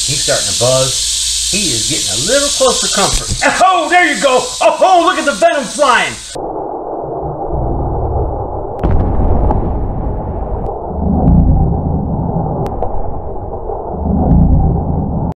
He's starting to buzz. He is getting a little closer comfort. Oh, there you go. Oh, look at the venom flying.